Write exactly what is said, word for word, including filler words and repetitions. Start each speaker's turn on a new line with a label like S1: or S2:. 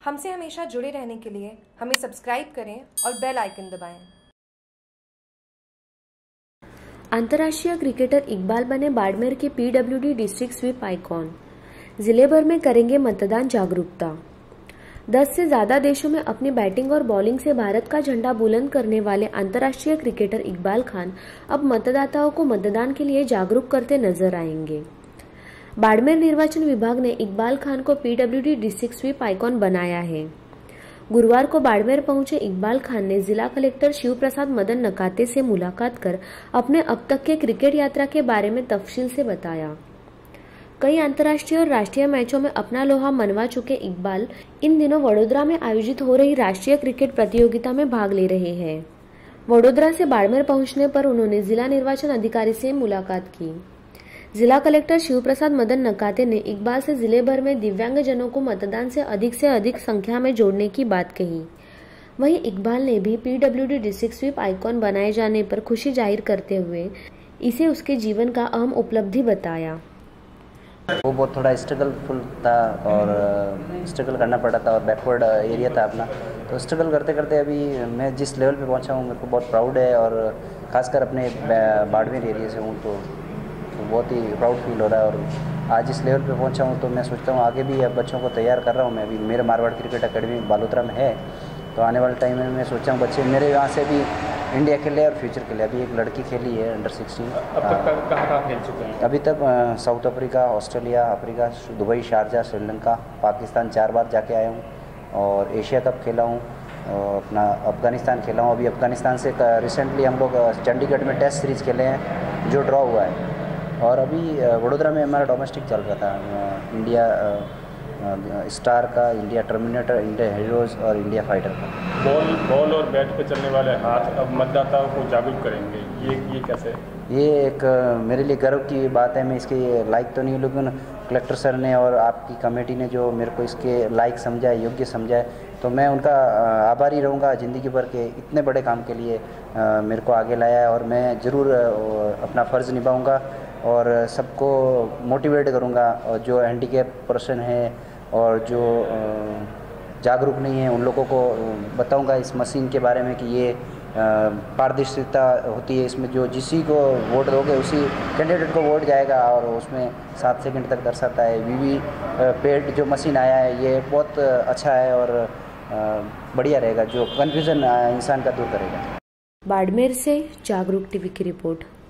S1: हमसे हमेशा जुड़े रहने के लिए हमें सब्सक्राइब करें और बेल आइकन दबाएं।
S2: अंतर्राष्ट्रीय क्रिकेटर इकबाल बने बाड़मेर के पीडब्ल्यूडी डिस्ट्रिक्ट स्वीप आइकॉन। जिले भर में करेंगे मतदान जागरूकता। दस से ज्यादा देशों में अपनी बैटिंग और बॉलिंग से भारत का झंडा बुलंद करने वाले अंतर्राष्ट्रीय क्रिकेटर इकबाल खान अब मतदाताओं को मतदान के लिए जागरूक करते नजर आएंगे। बाड़मेर निर्वाचन विभाग ने इकबाल खान को पीडब्ल्यूडी डिस्ट्रिक्ट स्वीप आइकॉन बनाया है। गुरुवार को बाड़मेर पहुंचे इकबाल खान ने जिला कलेक्टर शिव प्रसाद मदन नकाते से मुलाकात कर अपने अब तक के क्रिकेट यात्रा के बारे में तफसील से बताया। कई अंतर्राष्ट्रीय और राष्ट्रीय मैचों में अपना लोहा मनवा चुके इकबाल इन दिनों वडोदरा में आयोजित हो रही राष्ट्रीय क्रिकेट प्रतियोगिता में भाग ले रहे हैं। वडोदरा से बाड़मेर पहुंचने पर उन्होंने जिला निर्वाचन अधिकारी से मुलाकात की। जिला कलेक्टर शिव प्रसाद मदन नकाते ने इकबाल से जिले भर में दिव्यांगजनों को मतदान से अधिक से अधिक संख्या में जोड़ने की बात कही। वहीं इकबाल ने भी पीडब्ल्यूडी डिस्ट्रिक्ट स्वीप आइकॉन बनाए जाने पर खुशी जाहिर करते हुए इसे उसके जीवन का अहम उपलब्धि बताया।
S3: वो बहुत थोड़ा स्ट्रगलफुल था और स्ट्रगल करना पड़ा था और बैकवर्ड एरिया था अपना, तो स्ट्रगल करते करते अभी मैं जिस लेवल पे पहुंचा हूँ मेरे को बहुत प्राउड है और ख़ासकर अपने बाड़मेर एरिया से हूँ तो तो बहुत ही प्राउड फील हो रहा है। और आज इस लेवल पे पहुंचा हूं तो मैं सोचता हूं आगे भी अब बच्चों को तैयार कर रहा हूं मैं। अभी मेरे मारवाड़ क्रिकेट एकेडमी बालोतरा में है, तो आने वाले टाइम में मैं सोचा हूं बच्चे मेरे यहाँ से भी इंडिया खेले और फ्यूचर खेले। अभी एक लड़की खेली है अंडर सिक्सटीन।
S4: अब तक कहाँ कहाँ खेल चुके हैं?
S3: अभी तक South Africa, Australia, Africa, Dubai, Sharjah, Sri Lanka, Pakistan चार बार जाके आया हूँ और एशिया कप खेला हूँ और अपना अफ़गानिस्तान खेला हूँ। अभी अफ़गानिस्तान से रिसेंटली हम लोग चंडीगढ़ में टेस्ट सीरीज़ खेले हैं जो ड्रॉ हुआ है। और अभी वडोदरा में हमारा डोमेस्टिक चल रहा था इंडिया स्टार का, इंडिया टर्मिनेटर, इंडिया हीरोज़ और इंडिया फाइटर का।
S4: बॉल बॉल और बैट पे चलने वाले हाथ अब मतदाताओं को जागरूक करेंगे, ये ये कैसे?
S3: ये एक मेरे लिए गर्व की बात है। मैं इसके लायक तो नहीं हूँ, लेकिन कलेक्टर सर ने और आपकी कमेटी ने जो मेरे को इसके लायक समझा है, योग्य समझा है, तो मैं उनका आभारी रहूँगा ज़िंदगी भर के। इतने बड़े काम के लिए मेरे को आगे लाया है और मैं ज़रूर अपना फ़र्ज़ निभाऊँगा और सबको मोटिवेट करूँगा। और जो हैंडीकैप पर्सन है और जो जागरूक नहीं है उन लोगों को बताऊँगा इस मशीन के बारे में कि ये पारदर्शिता होती है इसमें। जो जिसी को वोट दोगे उसी कैंडिडेट को वोट जाएगा और उसमें सात सेकंड तक दर्शाता है। वीवी पैट जो मशीन आया है ये बहुत अच्छा है और बढ़िया रहेगा, जो कन्फ्यूज़न इंसान का दूर करेगा।
S2: बाड़मेर से जागरूक टीवी की रिपोर्ट।